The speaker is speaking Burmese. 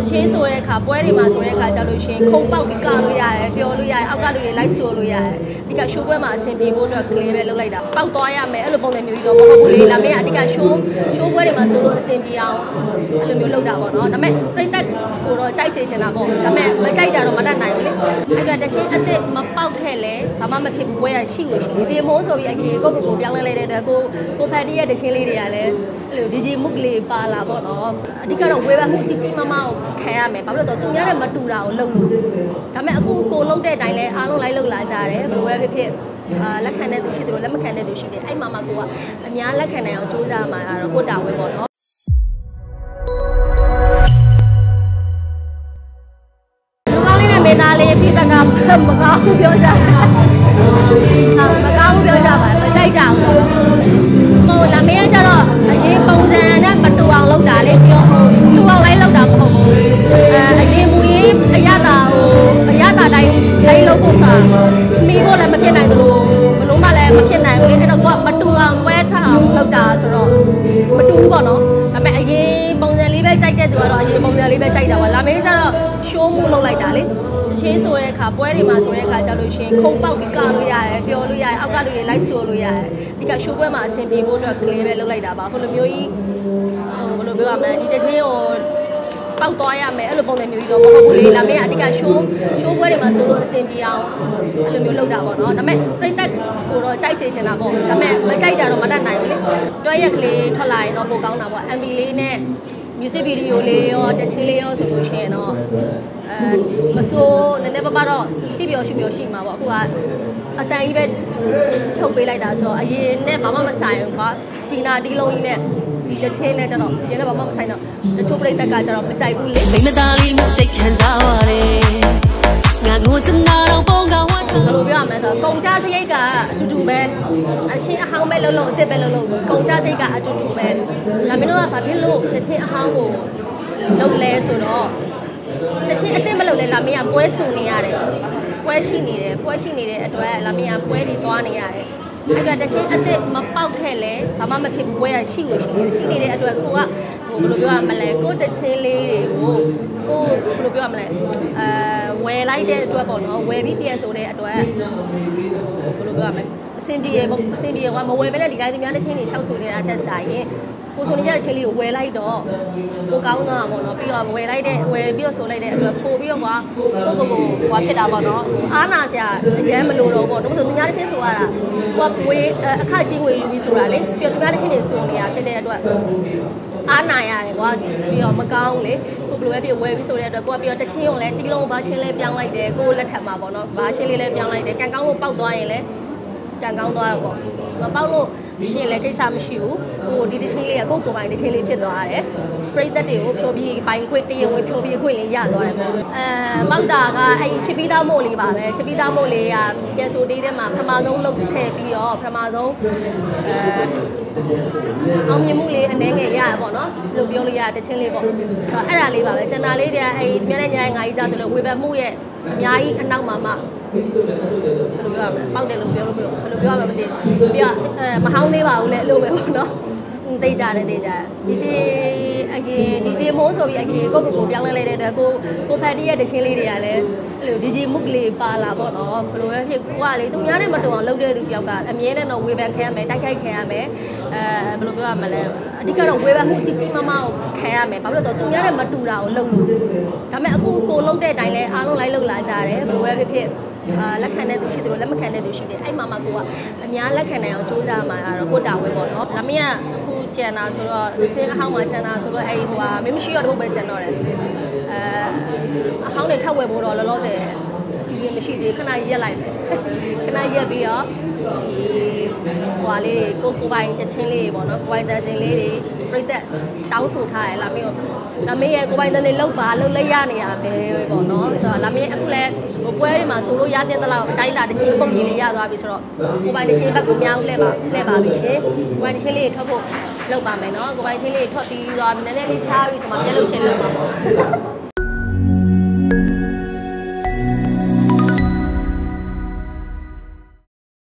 ချင်းဆိုတဲ့အခါပွဲတွေမှာဆိုတဲ့အခါကြောက်လို့ရှိရင်ခုံပေါက်ပြီးကလို့ရတယ်ပြောလို့ရတယ်အောက်ကလူတွေလိုက်ဆိုလို့ရတယ်ဒီကရှိုးပွဲမှာအဆင်ပြေဖို့အတွက်ကလေးပဲလုပ်လိုက်တာပေါက်သွားရမယ်အဲ့လိုပုံစံမျိုးကြီးတော့မဟုတ်ဘူးလေလာမင်းအဓိကရှိုးပွဲတွေမှာဆိုလို့အဆင်ပြေအောင်အဲ့လိုမျိုးလုပ်တာပေါ့နော်ဒါပေမဲ့ပြိတ္တကိုတော့ကြိုက်စေချင်တာပေါ့ဒါပေမဲ့မကြိုက်တာတော့မတတ်နိုင်ဘူးလေအဲ့ဒါတချင်းအစ်စ်မပေါက်ခဲ့လဲဘာမှမဖြစ်ဘူးပွဲရရှိလို့ရှိတယ်ဒီမိုးဆိုပြီးအကြီးကိုပြောင်းလဲလိုက်တဲ့အတွက်ကိုဖန်တီးရဲ့တချင်းလေးတွေကလည်းအဲ့လိုဒီမုတ်ကလေးပါလာပေါ့နော်အဓိကတော့ဝေဘမှုကြီးမမကိုခံရမယ်ဘာလို့လဲဆိုတော့သူများနဲ့မတူတာကိုလုပ်လို့ဒါပေမဲ့အခုကိုလုပ်တဲ့အတိုင်းလဲအားလုံးလိုက်လုပ်လာကြတယ်ဘယ်လိုပဲဖြစ်ဖြစ်လက်ခံတဲ့သူရှိတယ်လို့လက်မခံတဲ့သူရှိတယ်အဲ့မှာကိုကအများလက်ခံနိုင်အောင်စူးစမ်းမှာကတော့ကိုတာဝန်ပေါ့နော်လူကောင်းလေးနဲ့မေသားလေးပြပကမကောင်းဘူးပြောကြတယ်မကောင်းဘူးပြောကြပါမကြိုက်ကြဘူးဟိုလာမေးကြတော့အရင်ပုံစံနဲ့မတူအောင်လုပ်တာလေပြောတူအောင်လိုက်လုပ်တာမဟုတ်ဘူးအရင်မူရေးအရသာတိုင်းလုပ်ဖို့ဆိုတာမိဖို့လည်းမဖြစ်နိုင်ဘူးလို့ဘလို့မှလည်းမဖြစ်နိုင်ဘူးလေအဲ့တော့ကိုကမတူအောင်ကွဲထားအောင်လုပ်တာဆိုတော့မတူဘူးပေါ့နော်ဒါပေမဲ့အရင်ပုံစံလေးပဲကြိုက်တဲ့သူကတော့အရင်ပုံစံလေးပဲကြိုက်တာပါလာမေးကြတော့ရှိုးမှုလုပ်လိုက်တာလေချင်းဆိုတဲ့အခါပွဲတွေမှာဆိုတဲ့အခါကြောက်လို့ရှိရင်ခုံပေါက်ပြီးကလို့ရတယ်ပြောလို့ရတယ်အောက်ကလူတွေလိုက်ဆိုလို့ရတယ်ဒီကရှိုးပွဲမှာအဆင်ပြေဖို့အတွက်ကလေးပဲလုပ်လိုက်တာပါဟိုလိုမျိုးကြီးဘယ်လိုပြောရမလဲဒီတချင်းကိုပေါက်သွားရမယ်အဲ့လိုပုံစံမျိုးကြီးတော့မဟုတ်ဘူးလေလာမင်းအဓိကရှိုးပွဲတွေမှာဆိုလို့အဆင်ပြေအောင်အဲ့လိုမျိုးလုပ်တာပေါ့နော်ဒါပေမဲ့ပြိတ္တကိုတော့ကြိုက်စေချင်တာပေါ့ဒါပေမဲ့မကြိုက်တာတော့မတတ်နိုင်ဘူးလေတွဲရက်ကလေးထွက်လာရင်တော့ပိုကောင်းတာပေါ့ MV လေးနဲ့ music video လေးရောတချင်းလေးရောဆိုလို့ရှိရင်တော့မဆိုးနည်းနည်းပါးတော့ကြည့်ပြောရှိမှာပေါ့အခုကအတန်ကြီးပဲထုတ်ပေးလိုက်တာဆိုတော့အရင်နဲ့ဘာမှမဆိုင်ဘူးကွာဖီနာတီးလုံးကြီးနဲ့ဒီတချင်းနဲ့ကျတော့အရင်နဲ့ဘာမှမဆိုင်တော့တချို့ပြိတ္တကကျတော့မကြိုက်ဘူးလေမိမသားလေးမျိုးစိတ်ခံစားရတယ်ငါငိုချင်တာတော့ပုံကဝတ်ဘယ်လိုပြောရမလဲဆိုတော့ကုန်ကြစရိတ်ကအတူတူပဲအချင်းအဟောင်းပဲလုံးလုံးအစ်စ်ပဲလုံးလုံးကုန်ကြစရိတ်ကအတူတူပဲဒါမင်းတို့ကဘာဖြစ်လို့တချင်းအဟောင်းကိုလုပ်လဲဆိုတော့တချင်းအစ်စ်မလုပ်လဲလာမင်းကပွဲစုံနေရတယ်ပွဲရှိနေတဲ့အတွက်လာမင်းကပွဲတွေသွားနေရတယ်အဲ့ဒါတချင်းအစ်စ်မပေါက်ခဲ့လဲဘာမှမဖြစ်ဘူးပွဲရရှိလို့ရှိနေတဲ့အတွက်ကိုကဘယ်လိုပြောရမလဲကိုတချင်းလေးတွေကိုဘယ်လိုပြောရမလဲဝယ်လိုက်တဲ့အတွက်ပေါ့နော်ဝယ်ပြီးပြန်ဆိုတဲ့အတွက်ဘယ်လိုပြောရမလဲအဆင်ပြေကမဝယ်ပဲနဲ့ဒီတိုင်းသူများတစ်ချင်းတွေရှောက်ဆိုနေတာထက်ဆိုင်ရင်ကိုဆိုနေကြတဲ့ချင်းလေးကိုဝယ်လိုက်တော့ကိုကောင်းတာပေါ့နော်ပြီးတော့ဝယ်ပြီးတော့ဆိုလိုက်တဲ့အတွက်ပို့ပြီးတော့ကွာကိုဖြစ်တာပေါ့နော်အားနာစရာအရန်မလို့တော့ပေါ့တို့ဆိုသူများတစ်ချင်းဆိုရတာကိုကဝေးအခကြီးဝေးယူပြီးဆိုတာလေပြီးတော့သူများတစ်ချင်းတွေဆိုနေတာဖြစ်တဲ့အတွက်အားနာရတယ်ကွာပြီးတော့မကောင်းလေကိုဘယ်လိုပဲဖြစ်ဝယ်ပြီးဆိုတဲ့အတွက်ကိုကပြီးတော့တစ်ချင်းကိုလည်းတီးလုံးဘာရှင်းလဲပြောင်းလိုက်တယ်ကိုလက်ထပ်မှာပေါ့နော်ဘာရှင်းလေးလည်းပြောင်းလိုက်တယ်ကန်ကောင်းကိုပောက်သွားရင်လည်းကန်ကောင်းသွားရပေါ့မပောက်လို့ရှင်းလည်းကိစ္စမရှိဘူးကိုဒီတချင်းလေးကကိုပိုင်တချင်းလေးဖြစ်သွားတယ်ပရိသတ်တွေကိုဖြိုပြီးပိုင်ခွင့်တရားဝင်ဖြိုပြီးခွင့်လေးရသွားတယ်ပေါ့ပောက်တာကအဲ့ချစ်ပြီးသားမို့လေးပါပဲချစ်ပြီးသားမို့လေးကပြန်ဆိုတေးထဲမှာပထမဆုံးလုပ်ခဲ့ပြီးတော့ပထမဆုံးအောင်မြင်မှုလေးအနေငယ်ရရပေါ့နော်လို့ပြောလို့ရတချင်းလေးပေါ့ဆိုတော့အဲ့ဒါလေးပါပဲကျန်တာလေးတွေကအဲ့ဒီမြဲတဲ့ညာငါကြီးစားဆိုလို့ဝေဘမှုရဲ့အများကြီးအနောက်မှာမှဘယ်လိုပြောရမလဲပောက်တယ်လို့ပြောလို့ဘယ်လိုပြောရမလဲမသိဘူးပြီးတော့မဟောင်းသေးပါဘူးလေအဲ့လိုပဲပေါ့နော်သိကြတယ်ဒီဂျေမိုးဆိုပြီးအကြီးကိုပြောင်းလဲလိုက်တဲ့အတွက်ကိုဖန်တီးရဲ့တချင်းလေးတွေကလည်းအဲ့လိုဒီဂျေမုတ်ကလေးပါလာပေါ့နော်ဘယ်လိုပဲဖြစ်ကိုကလေသူများနဲ့မတူအောင်လုပ်တဲ့သူတယောက်ကအမြဲတမ်းတော့ဝေဖန်ခံရမယ်တိုက်ခိုက်ခံရမယ်ဘယ်လိုပြောရမလဲအဓိကတော့ဝေဖန်မှုကြီးမမကိုခံရမယ်ဘာလို့လဲဆိုတော့သူများနဲ့မတူတာကိုလုပ်လို့ဒါပေမဲ့အခုကိုလုပ်တဲ့အတိုင်းလဲအားလုံးလိုက်လုပ်လာကြတယ်ဘယ်လိုပဲဖြစ်ဖြစ်လက်ခံတဲ့သူရှိတယ်လို့လက်မခံတဲ့သူရှိတယ်အဲ့မှာကိုကအများလက်ခံနိုင်အောင်စူးစမ်းမှာကတော့ကိုတာဝဲပေါ့နော်ဒါမင်းကအခုကျန်တာဆိုတော့ဒီစင်းအဟောင်းမှာကျန်တာဆိုတော့အဲ့ဟိုကမင်းမရှိတော့တပုတ်ပဲကျန်တော့တယ်အဟောင်းတွေထပ်ဝဲဖို့တော့လောလောဆယ်အစီအစဉ်မရှိသေးခဏရက်လိုက်မယ်ခဏရက်ပြီးတော့ဒီဟိုလေးကိုပိုင်တချင်းလေးပေါ့နော်ကိုပိုင်တချင်းလေးတွေပြိသက်တောင်းဆိုထားရလာမင်းရဲ့ကိုပိုင်တန်းတွေလောက်လိုက်ရနေတာပဲပေါ့နော်ဆိုတော့လာမင်းအခုလဲဟိုပွဲတွေမှာဆိုလို့ရတဲ့လောက်အတိုင်းတာတချင်းပုံရင်လေးရသွားပြီဆိုတော့ကိုပိုင်တချင်းဘက်ကိုမြောက်လှည့်ပါပြီရှင်ကိုပိုင်တချင်းလေးထွက်ဖို့လောက်ပါမယ်နော်ကိုပိုင်ချင်းလေးထွက်ပြီးတော့နည်းနည်းလေးချားပြီးဆိုမှပြက်လို့ချင်းလောက်ပါပေါ့